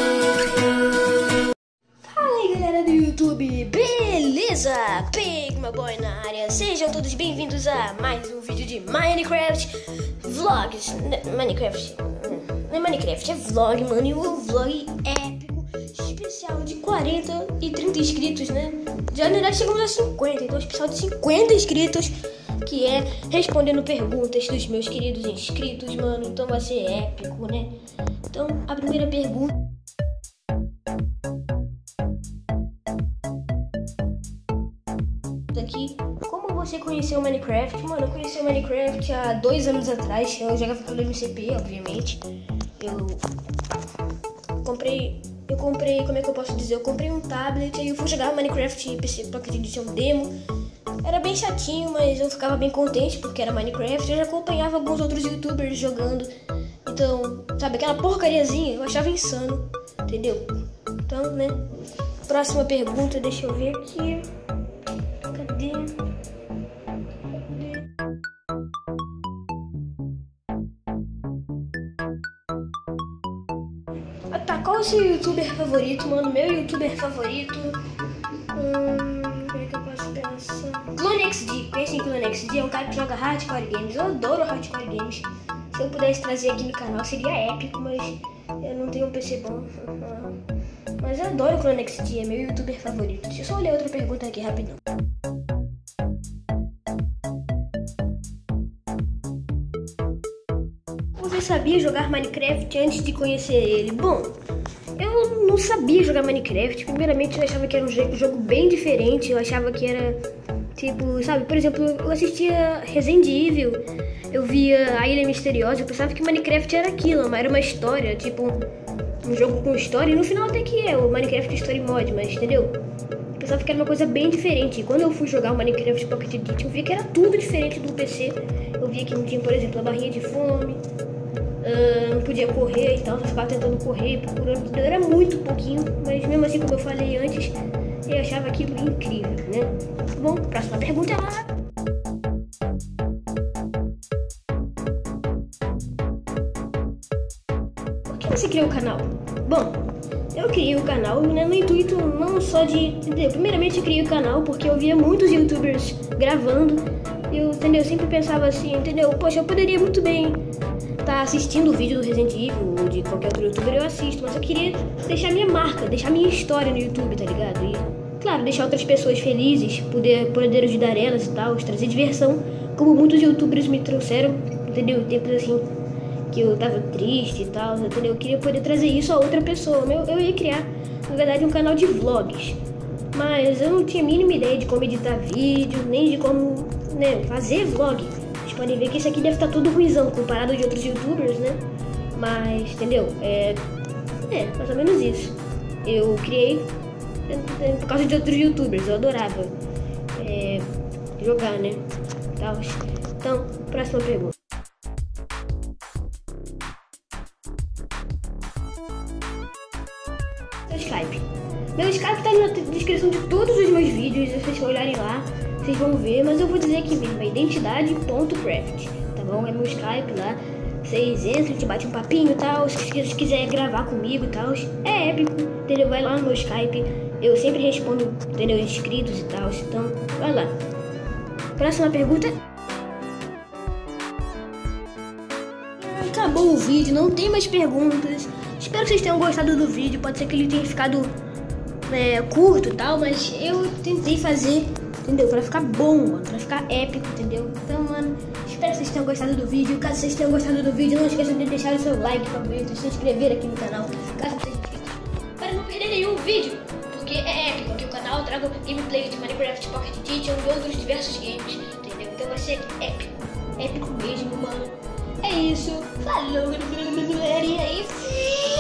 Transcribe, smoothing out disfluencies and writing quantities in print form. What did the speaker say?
Fala aí galera do YouTube, beleza? Pigma Boy na área, sejam todos bem-vindos a mais um vídeo de Minecraft Vlogs. Minecraft, não é Minecraft, é vlog, mano, e um vlog épico, especial de 40 e 30 inscritos, né? Já na verdade chegamos a 50, então especial de 50 inscritos, que é respondendo perguntas dos meus queridos inscritos, mano, então vai ser épico, né? Então, a primeira pergunta aqui: como você conheceu o Minecraft? Mano, eu conheci o Minecraft há 2 anos atrás. Eu jogava pelo MCP, obviamente. Eu comprei, como é que eu posso dizer? Eu comprei um tablet e eu fui jogar Minecraft PC Pocket Edition Demo. Era bem chatinho, mas eu ficava bem contente porque era Minecraft. Eu já acompanhava alguns outros youtubers jogando. Então, sabe, aquela porcariazinha eu achava insano, entendeu? Então, né? Próxima pergunta, deixa eu ver aqui. Cadê? Ah, tá, qual é o seu youtuber favorito, mano? Meu youtuber favorito... como é que eu posso pensar? CloneXD, conhecem CloneXD? É um cara que joga hardcore games. Eu adoro hardcore games. Se eu pudesse trazer aqui no canal seria épico, mas eu não tenho um PC bom. Mas eu adoro o CloneXD, é meu youtuber favorito. Deixa eu só ler outra pergunta aqui rapidão. Você sabia jogar Minecraft antes de conhecer ele? Bom, eu não sabia jogar Minecraft. Primeiramente eu achava que era um jogo bem diferente. Eu achava que era tipo, sabe, por exemplo, eu assistia Resident Evil, eu via A Ilha Misteriosa, eu pensava que Minecraft era aquilo, mas era uma história, tipo um jogo com história, e no final até que é o Minecraft Story Mod, mas entendeu? Eu pensava que era uma coisa bem diferente. E quando eu fui jogar o Minecraft Pocket Edition, eu vi que era tudo diferente do PC. Eu via que não tinha, por exemplo, a barrinha de fome, não podia correr e tal, eu ficava tentando correr, procurando, era muito pouquinho, mas mesmo assim, como eu falei antes, eu achava aquilo incrível, né? Bom, próxima pergunta. Por que você criou o canal? Bom, eu criei o canal, né, no intuito não só de... Entendeu? Primeiramente eu criei o canal porque eu via muitos youtubers gravando. Eu, entendeu? Eu sempre pensava assim, entendeu? Poxa, eu poderia muito bem estar assistindo o vídeo do Resident Evil ou de qualquer outro youtuber, eu assisto, mas eu queria deixar minha marca, deixar minha história no YouTube, tá ligado? E, claro, deixar outras pessoas felizes, poder ajudar elas e tal, trazer diversão, como muitos youtubers me trouxeram, entendeu? Tempos assim que eu tava triste e tal, entendeu? Eu queria poder trazer isso a outra pessoa. Eu ia criar, na verdade, um canal de vlogs, mas eu não tinha a mínima ideia de como editar vídeo, nem de como, né, fazer vlog. Vocês podem ver que isso aqui deve estar tudo ruizão comparado de outros youtubers, né? Mas, entendeu? É mais ou menos isso. Eu criei por causa de outros youtubers, eu adorava jogar, né? Então, próxima pergunta. Seu Skype. Meu Skype tá na descrição de todos os meus vídeos, se vocês olharem lá, vocês vão ver, mas eu vou dizer aqui mesmo, é identidade.craft, tá bom? É meu Skype lá, vocês entram, a gente bate um papinho e tal, se vocês quiserem gravar comigo e tal, é épico, entendeu? Vai lá no meu Skype, eu sempre respondo, entendeu? Inscritos e tal, então vai lá. Próxima pergunta. Acabou o vídeo, não tem mais perguntas. Espero que vocês tenham gostado do vídeo, pode ser que ele tenha ficado curto e tal, mas eu tentei fazer, entendeu? Pra ficar bom, mano, pra ficar épico, entendeu? Então, mano, espero que vocês tenham gostado do vídeo. Caso vocês tenham gostado do vídeo, não esqueçam de deixar o seu like favorito, se inscrever aqui no canal, caso vocês inscritos, para não perder nenhum vídeo, porque é épico. Aqui o canal eu trago gameplay de Minecraft Pocket Edition e outros diversos games, entendeu? Então vai ser épico mesmo, mano. É isso, falou, galera, e aí,